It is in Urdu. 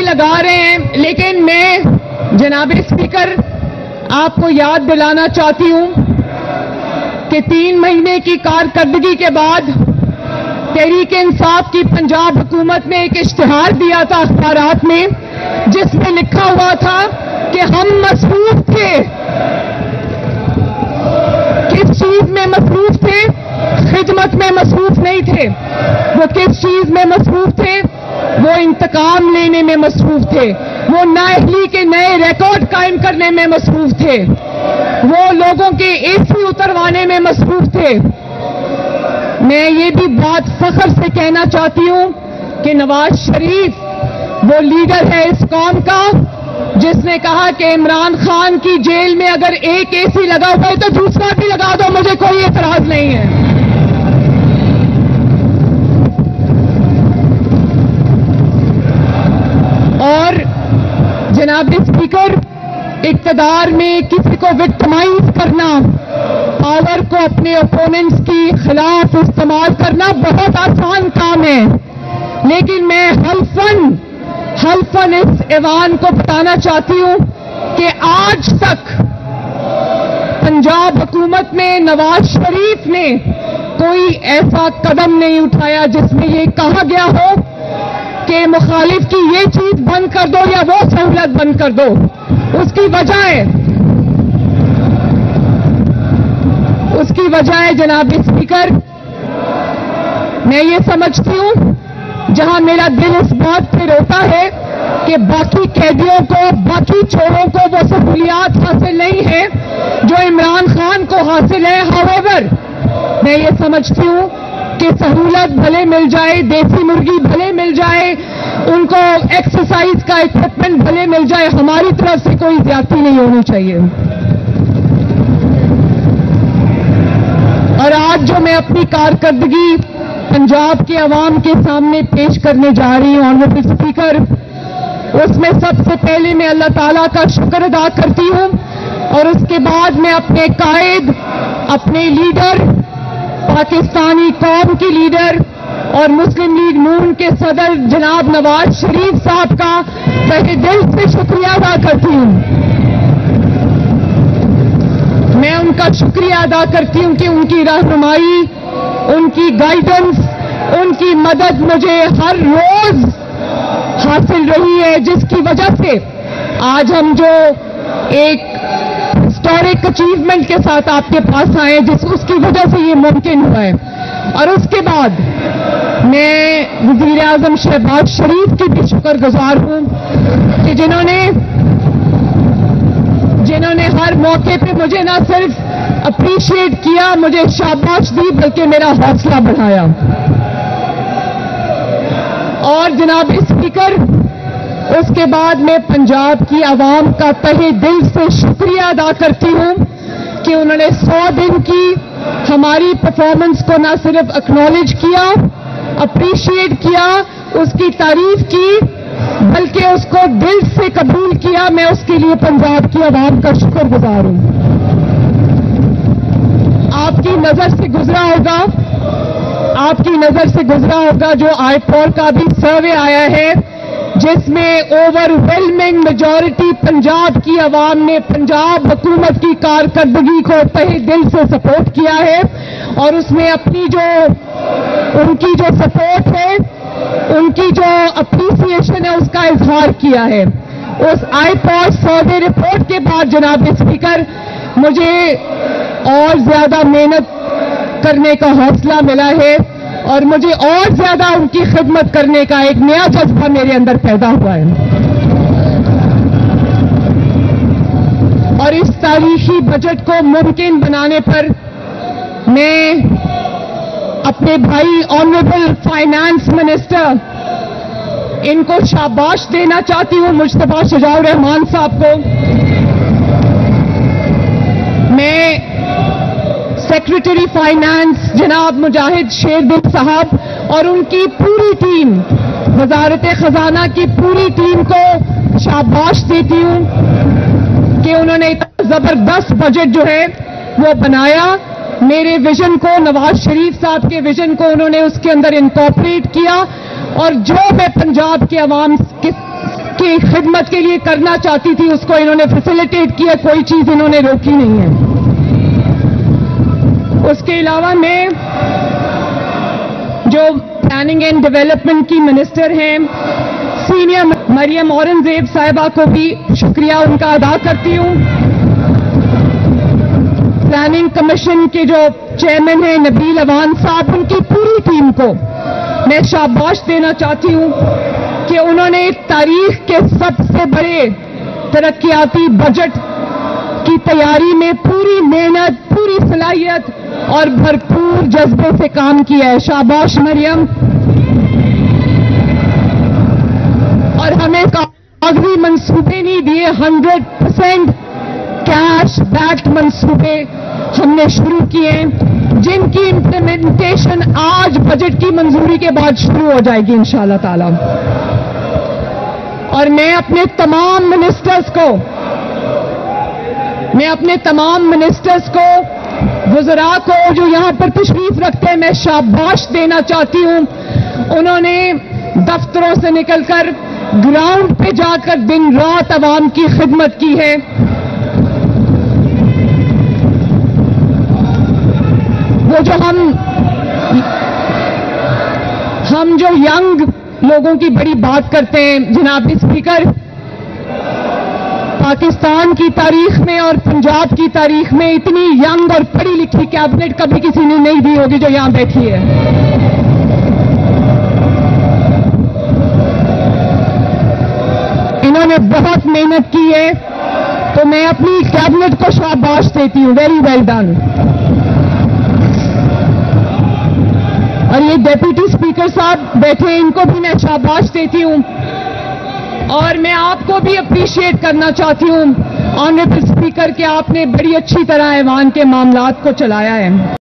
لگا رہے ہیں، لیکن میں جناب اسپیکر آپ کو یاد دلانا چاہتی ہوں کہ 3 مہینے کی کارکردگی کے بعد تحریک انصاف کی پنجاب حکومت نے ایک اشتہار دیا تھا اخبارات میں، جس میں لکھا ہوا تھا کہ ہم مصروف تھے۔ کس چیز میں مصروف تھے؟ خدمت میں مصروف نہیں تھے۔ وہ کس چیز میں مصروف تھے؟ وہ انتقام لینے میں مصروف تھے، وہ نااہلی کے نئے ریکارڈ قائم کرنے میں مصروف تھے، وہ لوگوں کے اے سی اتروانے میں مصروف تھے۔ میں یہ بھی بات فخر سے کہنا چاہتی ہوں کہ نواز شریف وہ لیڈر ہے اس قوم کا جس نے کہا کہ عمران خان کی جیل میں اگر ایک اے سی لگا ہوا ہے تو دوسرا بھی لگا دو، مجھے کوئی اعتراض نہیں ہے۔ اور جناب اسپیکر، اقتدار میں کسی کو وکٹمائز کرنا، پاور کو اپنے اوپوننٹس کی خلاف استعمال کرنا بہت آسان کام ہے، لیکن میں حلفاً اس ایوان کو بتانا چاہتی ہوں کہ آج تک پنجاب حکومت میں نواز شریف نے کوئی ایسا قدم نہیں اٹھایا جس میں یہ کہا گیا ہو کہ مخالف کی یہ چیز بند کر دو یا وہ سہولت بند کر دو۔ اس کی وجہ ہے جناب اسپیکر، میں یہ سمجھتی ہوں جہاں میرا دل اس بات پہ روتا ہے کہ باقی قیدیوں کو، باقی چوروں کو وہ سہولیات حاصل نہیں ہے جو عمران خان کو حاصل ہے۔ however میں یہ سمجھتی ہوں کہ سہولت بھلے مل جائے، دیسی مرغی بھلے مل جائے، ان کو ایکسرسائز کا اکوپمنٹ بھلے مل جائے، ہماری طرف سے کوئی زیادتی نہیں ہونی چاہیے۔ اور آج جو میں اپنی کارکردگی پنجاب کے عوام کے سامنے پیش کرنے جا رہی ہوں آنریبل اسپیکر، اس میں سب سے پہلے میں اللہ تعالیٰ کا شکر ادا کرتی ہوں، اور اس کے بعد میں اپنے قائد، اپنے لیڈر، پاکستانی قوم کی لیڈر اور مسلم لیگ نون کے صدر جناب نواز شریف صاحب کا تہہ دل سے شکریہ ادا کرتی ہوں۔ میں ان کا شکریہ ادا کرتی ہوں کہ ان کی رہنمائی، ان کی گائیڈنس، ان کی مدد مجھے ہر روز حاصل رہی ہے، جس کی وجہ سے آج ہم جو ایک ہسٹورک اچیومنٹ کے ساتھ آپ کے پاس آئے، اس کی وجہ سے یہ ممکن ہوا ہے۔ اور اس کے بعد میں وزیر اعظم شہباز شریف کی بھی شکر گزار ہوں کہ جنہوں نے ہر موقع پہ مجھے نہ صرف اپریشیٹ کیا، مجھے شاباش دی، بلکہ میرا حوصلہ بڑھایا۔ اور جناب اسپیکر، اس کے بعد میں پنجاب کی عوام کا تہہ دل سے شکریہ ادا کرتی ہوں کہ انہوں نے 100 دن کی ہماری پرفارمنس کو نہ صرف اکنالج کیا، اپریشیٹ کیا، اس کی تعریف کی، بلکہ اس کو دل سے قبول کیا۔ میں اس کے لیے پنجاب کی عوام کا شکر گزار ہوں۔ آپ کی نظر سے گزرا ہوگا جو آئی پول کا بھی سروے آیا ہے، جس میں اوور ویلمنگ میجورٹی پنجاب کی عوام نے پنجاب حکومت کی کارکردگی کو تہہ دل سے سپورٹ کیا ہے، اور اس میں اپنی ان کی جو سپورٹ ہے، ان کی جو اپریسیشن ہے، اس کا اظہار کیا ہے۔ اس آئی پول سروے رپورٹ کے بعد جناب اسپیکر، مجھے اور زیادہ محنت کرنے کا حوصلہ ملا ہے، اور مجھے اور زیادہ ان کی خدمت کرنے کا ایک نیا جذبہ میرے اندر پیدا ہوا ہے۔ اور اس تاریخی بجٹ کو ممکن بنانے پر میں اپنے بھائی آنریبل فائنانس منسٹر، ان کو شاباش دینا چاہتی ہوں، مجتبیٰ شجاع الرحمان صاحب کو۔ میں سیکرٹری فائنانس جناب مجاہد شیردل صاحب اور ان کی پوری ٹیم، وزارت خزانہ کی پوری ٹیم کو شاباش دیتی ہوں کہ انہوں نے اتنا زبردست بجٹ جو ہے وہ بنایا۔ میرے ویژن کو، نواز شریف صاحب کے ویژن کو انہوں نے اس کے اندر انکارپوریٹ کیا، اور جو میں پنجاب کے عوام کے حکومت کے لیے کرنا چاہتی تھی اس کو انہوں نے فیسیلیٹیٹ کیا, کوئی چیز انہوں نے روکی نہیں ہے. اس کے علاوہ میں جو پلاننگ اینڈ ڈیولپمنٹ کی منسٹر ہیں سینئر مریم اورنگزیب صاحبہ کو بھی شکریہ ان کا ادا کرتی ہوں. پلاننگ کمیشن کے جو چیئرمین ہیں نبیل اوان صاحب, ان کی پوری ٹیم کو میں شاباش دینا چاہتی ہوں کہ انہوں نے تاریخ کے سب سے بڑے ترقیاتی بجٹ کی تیاری میں پوری محنت, پوری صلاحیت اور بھرپور جذبے سے کام کیا ہے. شاباش مریم. اور ہمیں کاغذی منصوبے نہیں دیے, 100% کیش بیکڈ منصوبے ہم نے شروع کیے ہیں جن کی امپلیمنٹیشن آج بجٹ کی منظوری کے بعد شروع ہو جائے گی انشاءاللہ تعالی. اور میں اپنے تمام منسٹرز کو وزراء کو جو یہاں پر تشریف رکھتے ہیں میں شاباش دینا چاہتی ہوں. انہوں نے دفتروں سے نکل کر گراؤنڈ پہ جا کر دن رات عوام کی خدمت کی ہے. وہ جو ہم جو ینگ لوگوں کی بڑی بات کرتے ہیں جناب اسپیکر, پاکستان کی تاریخ میں اور پنجاب کی تاریخ میں اتنی ینگ اور پڑھی لکھی کیبنٹ کبھی کسی نے نہیں دی ہوگی جو یہاں بیٹھی ہے. انہوں نے بہت محنت کی ہے تو میں اپنی کیبنٹ کو شاباش دیتی ہوں. Very well done. اور یہ ڈیپوٹی اسپیکر صاحب بیٹھے ہیں, ان کو بھی میں شاباش دیتی ہوں. اور میں آپ کو بھی اپریشیٹ کرنا چاہتی ہوں آنریبل اسپیکر کہ آپ نے بڑی اچھی طرح ایوان کے معاملات کو چلایا ہے.